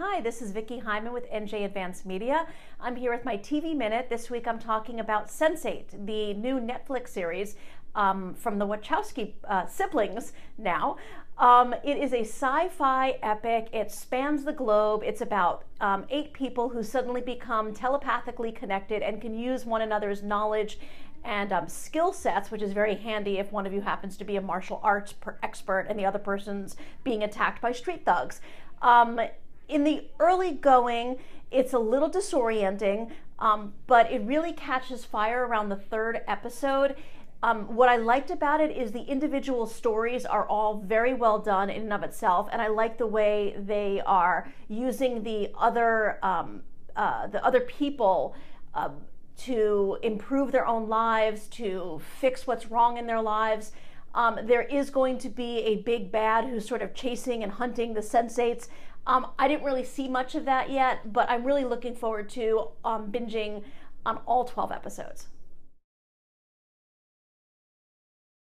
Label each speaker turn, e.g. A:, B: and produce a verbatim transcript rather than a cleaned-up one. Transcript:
A: Hi, this is Vicki Hyman with N J Advanced Media. I'm here with my T V Minute. This week I'm talking about sense eight, the new Netflix series um, from the Wachowski uh, siblings now. Um, it is a sci-fi epic. It spans the globe. It's about um, eight people who suddenly become telepathically connected and can use one another's knowledge and um, skill sets, which is very handy if one of you happens to be a martial arts per expert and the other person's being attacked by street thugs. Um, in the early going, it's a little disorienting, um, but it really catches fire around the third episode. Um, what I liked about it is the individual stories are all very well done in and of itself, and I like the way they are using the other um, uh, the other people uh, to improve their own lives, to fix what's wrong in their lives. Um, there is going to be a big bad who's sort of chasing and hunting the sensates. Um, I didn't really see much of that yet, but I'm really looking forward to um, binging on all twelve episodes.